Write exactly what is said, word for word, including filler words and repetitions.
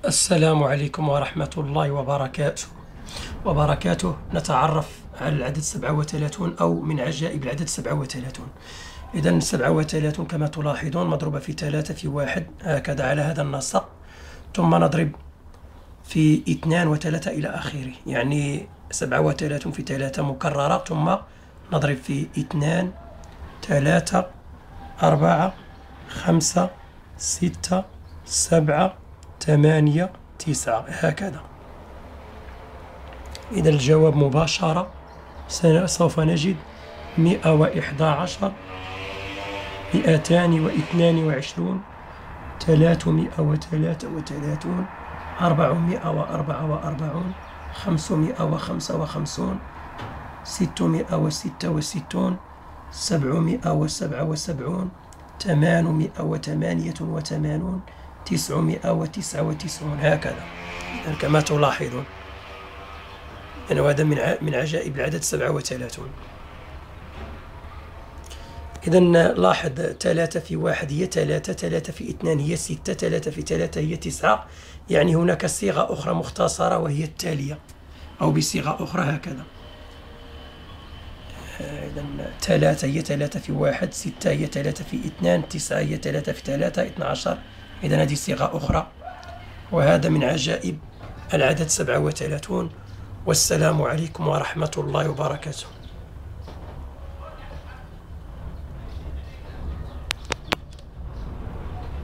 السلام عليكم ورحمة الله وبركاته وبركاته. نتعرف على العدد سبعة وثلاثون أو من عجائب العدد سبعة وثلاثون. إذن سبعة وثلاثون كما تلاحظون مضروبة في ثلاثة في واحد، هكذا على هذا النسق، ثم نضرب في اثنان وثلاثة إلى آخره، يعني سبعة وثلاثون في ثلاثة مكررة، ثم نضرب في اثنان ثلاثة أربعة خمسة ستة سبعة ثمانية تسعة، هكذا. إذا الجواب مباشرة سوف نجد مئة وإحدى عشر، مئتان واثنان وعشرون، ثلاثمائة وثلاثة وثلاثون، أربعمائة وأربعة وأربعون، خمسمائة وخمسة وخمسون، ستمائة وستة وستون، سبعمائة وسبعة وسبعون، ثمانمائة وثمانية وثمانون، تسعمائة وتسعة وتسعون، هكذا. إذن كما تلاحظون أن هذا من من عجائب العدد سبعة وثلاثون. إذن لاحظ ثلاثة في واحد هي ثلاثة، ثلاثة في اثنان هي ستة، ثلاثة في ثلاثة هي تسعة، يعني هناك صيغة أخرى مختصرة وهي التالية، أو بصيغة أخرى هكذا. إذن ثلاثة هي ثلاثة في واحد، ستة هي ثلاثة في اثنان، تسعة هي ثلاثة في ثلاثة، اثنا عشر. إذن هذه صيغة أخرى، وهذا من عجائب العدد سبعة وثلاثون. والسلام عليكم ورحمة الله وبركاته.